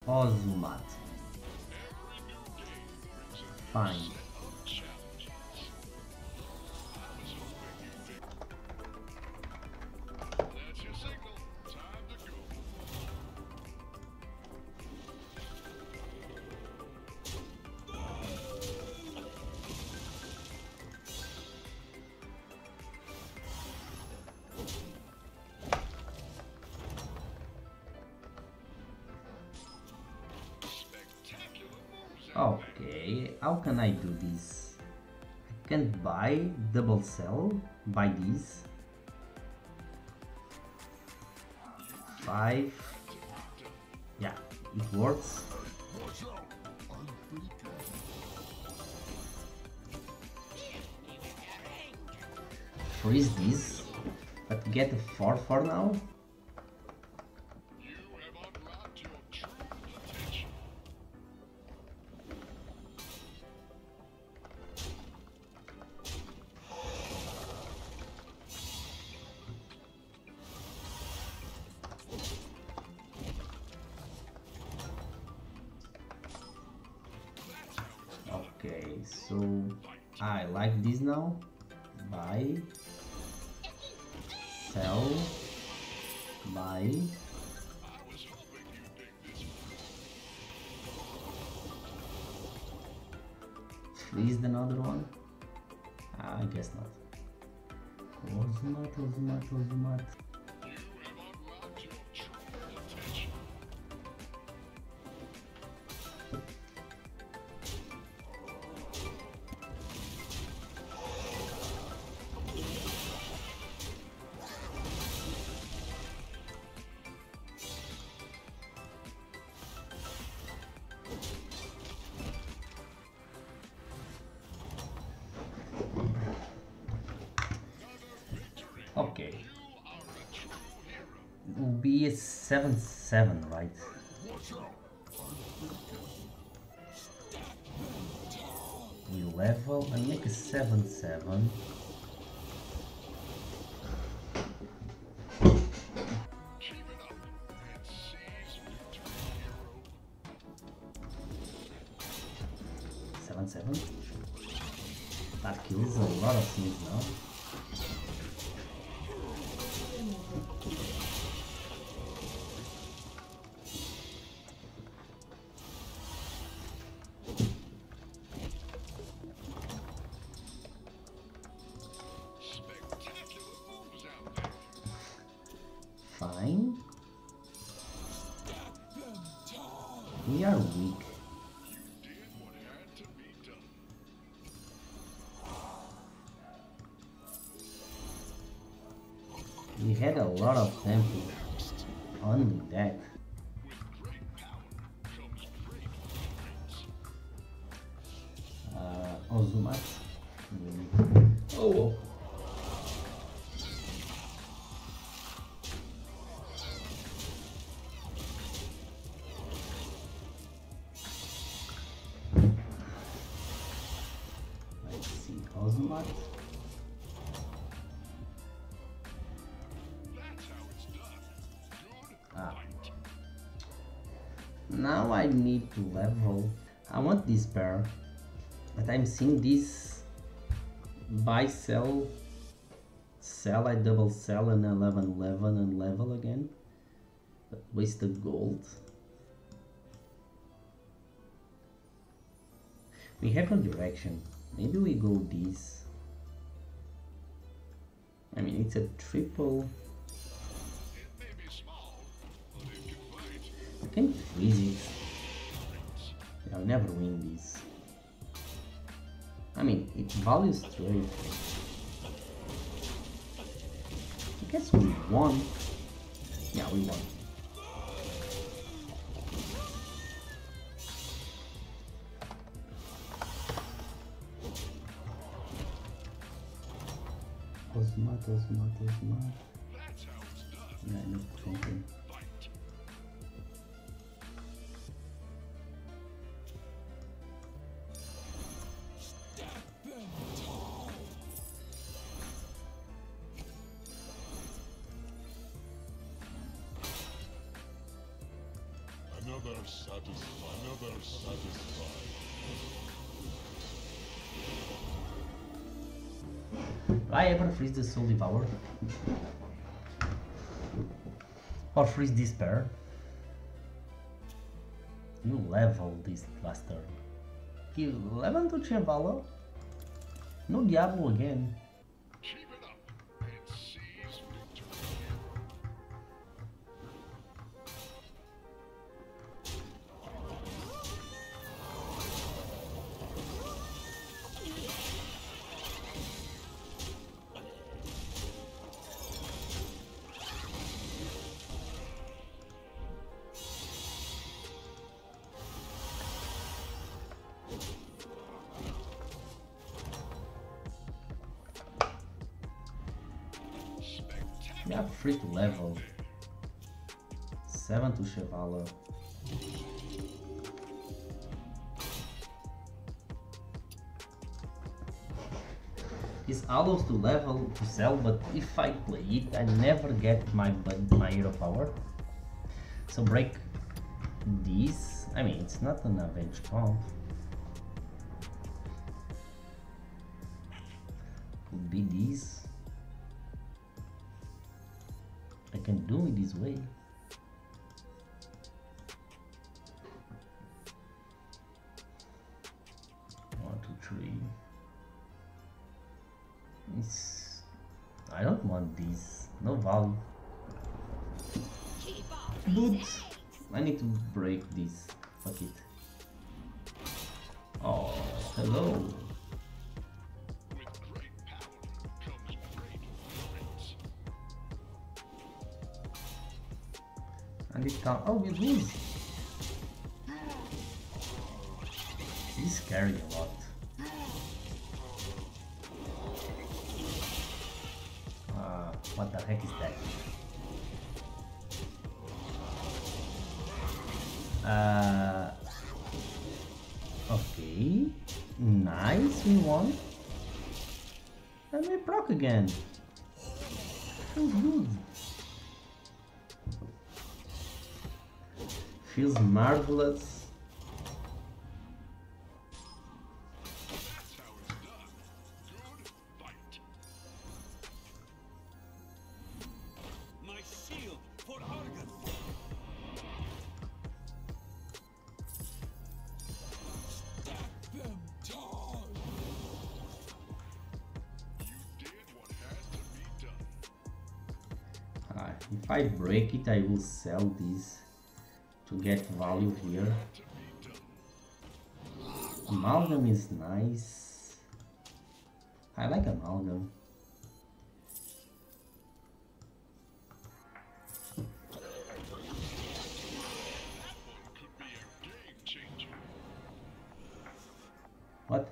Ozumat. Fine. Okay, how can I do this? I can buy double sell, buy this. 5. Yeah, it works. Freeze this, but get a 4 for now. Okay, so I like this now. Buy, sell, buy. Freeze another one? I guess not. Ozumat, Ozumat, Ozumat. Okay. It will be a 7/7, right? We level and make a 7/7. That kills a lot of things now. Fine. We are weak. We had a lot of tempo. Only that. Ozumat. Oh. Let's see, Ozumat. Now I need to level. I want this pair, but I'm seeing this buy, sell, sell, I double sell and 11/11 and level again, but wasted gold. We have no direction. Maybe we go this. I mean, it's a triple. I can freeze it. I'll never win this. I mean, it values trade. I guess we won. Yeah, we won. Ozumat, Ozumat, Ozumat. Yeah, I know something. Do I ever freeze the Soul Devour? Or freeze this pair? You level this last turn. Kill 11 to Chevala? No Diablo again. We are free to level 7 to Chevala. This allows to level to sell, but if I play it, I never get my hero power. So break this. I mean, it's not an avenge comp. Could be this. I can do it this way. One, two, three. I don't want this. No value. But I need to break this. Fuck it. Oh, hello. And it can't. Oh, we lose. This is scary a lot. What the heck is that? Okay. Nice, we won. And we proc again. Feels good. Feels marvelous. If I break it, I will sell this to get value here. Amalgam is nice. I like amalgam. What?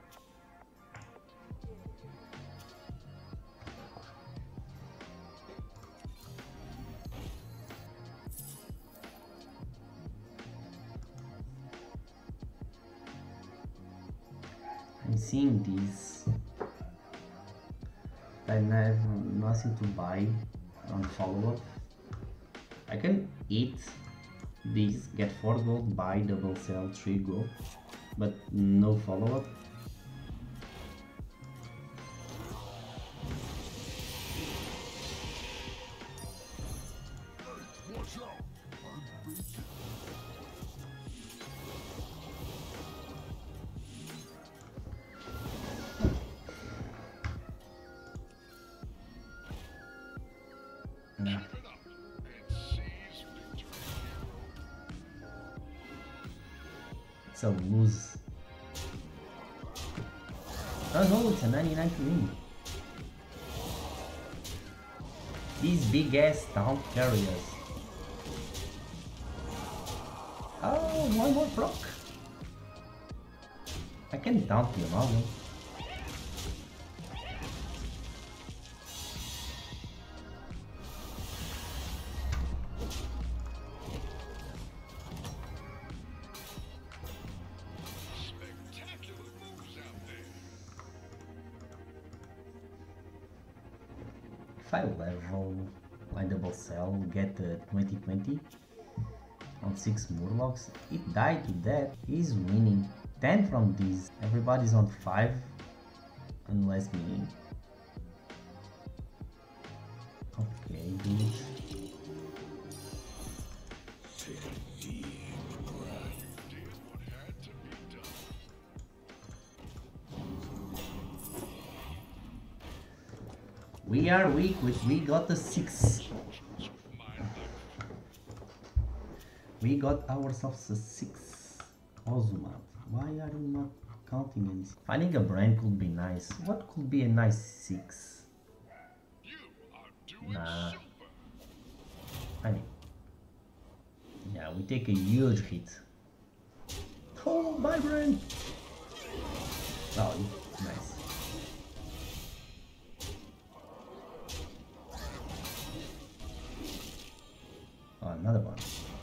I'm seeing this. I have nothing to buy on follow-up. I can eat this, get 4 gold, buy, double sell, 3 gold, but no follow-up. It's a lose. Oh no, it's a 99 to win. These big ass taunt carriers. Oh, one more proc. I can taunt the amalgam. If I level, I double sell, get 2020 on 6 Murlocs. It died to that. He's winning. 10 from these. Everybody's on 5 unless me. Okay, dude. We are weak, we got the 6. We got ourselves a 6 Ozumat. Why are you not counting in? Finding a brann could be nice. What could be a nice 6? Nah. I mean, yeah, we take a huge hit. Oh, my brann! Oh, nice. Oh, another one.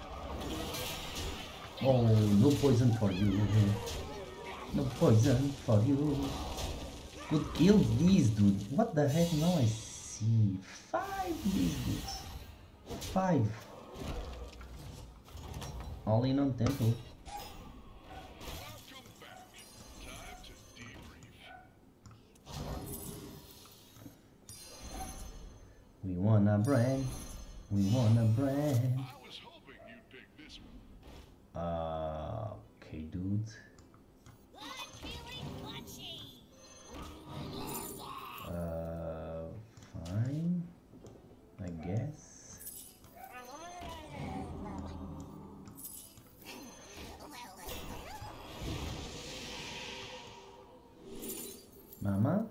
Oh, no poison for you. No poison for you. Could kill these dude. What the heck? Now I see 5 these dudes. 5. All in on temple. We want a brann. We want a brann. Okay, dude. Fine. I guess. Mama?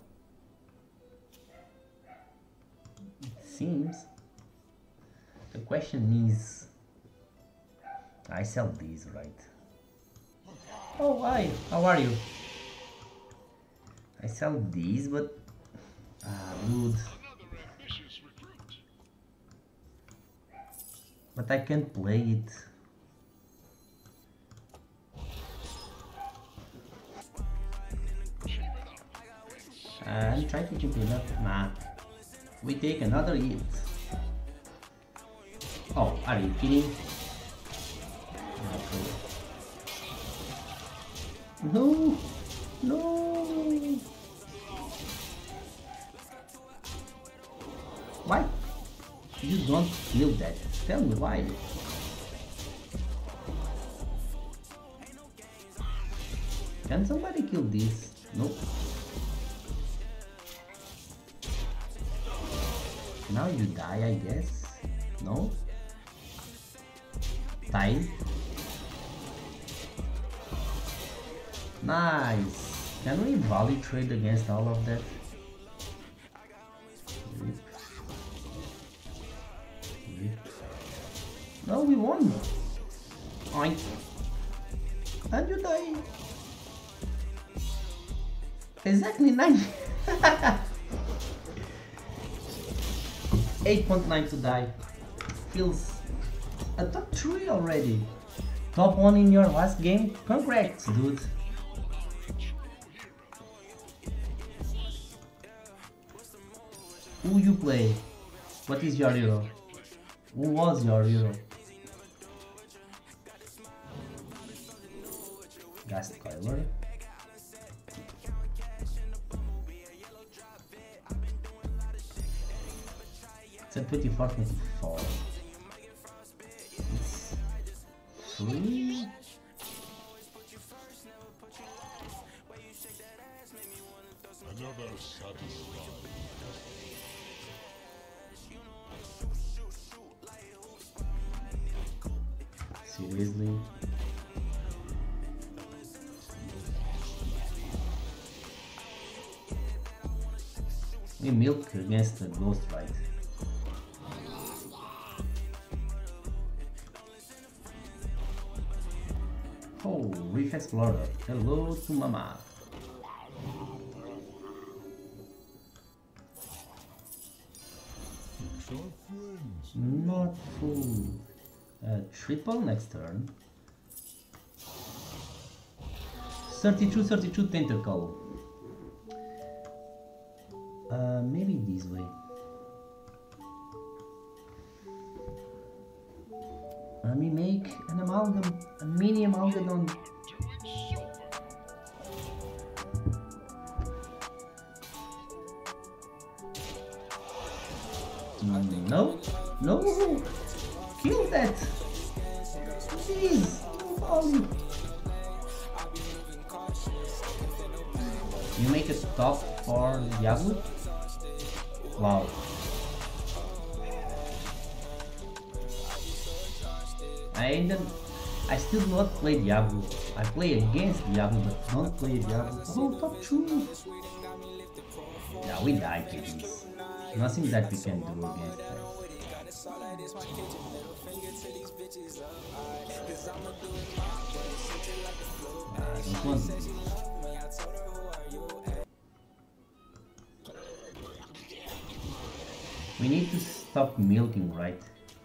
It seems. The question is, I sell these, right? Oh, hi, how are you? I sell these, but dude. But I can't play it. I'm trying to keep it up. Nah. We take another hit. Oh, are you kidding? No! No! Why? You don't kill that. Tell me why. Can somebody kill this? Nope. Now you die, I guess. No? Die? Nice! Can we volley trade against all of that? Rip. Rip. No, we won! Oink! And you die! Exactly 9! 8.9 to die. Feels a top 3 already. Top 1 in your last game? Congrats, dude. Who you play? What is your hero? Who was your hero? Gast Kibler. It's a 24-24. It's 3. Seriously? We milk against the ghost, right? Oh, Reef Explorer. Hello to Mama. Not full. Triple next turn. 32 tentacle. Maybe this way. Let me make an amalgam, a mini amalgadon. No, no, kill that. Please, no. You make a stop for Diablo? Wow. I still do not play Diablo. I play against Diablo, but don't play Diablo. Oh, top 2! Yeah, we die, kids. Nothing that we can do against that. I don't want this. We need to stop milking, right?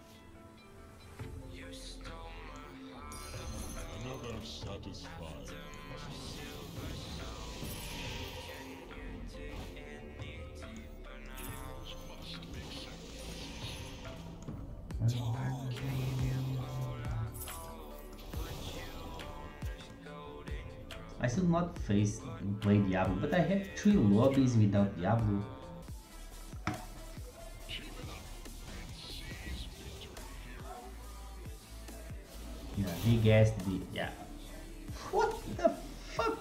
I should not play Diablo, but I have 3 lobbies without Diablo. Yeah, veigahs did, yeah. What the fuck?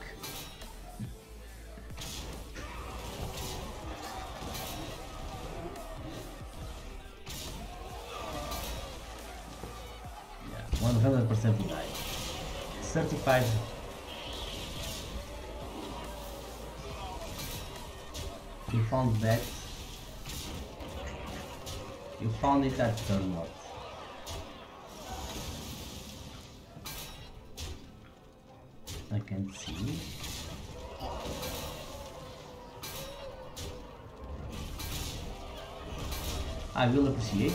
Yeah, 100% die. Certified. You found that. You found it at turn what? I can see. I will appreciate.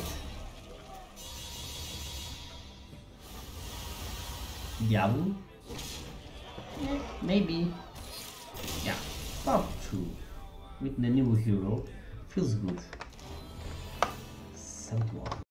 Diablo? Yeah, maybe. Yeah, top 2. With the new hero, feels good. So long.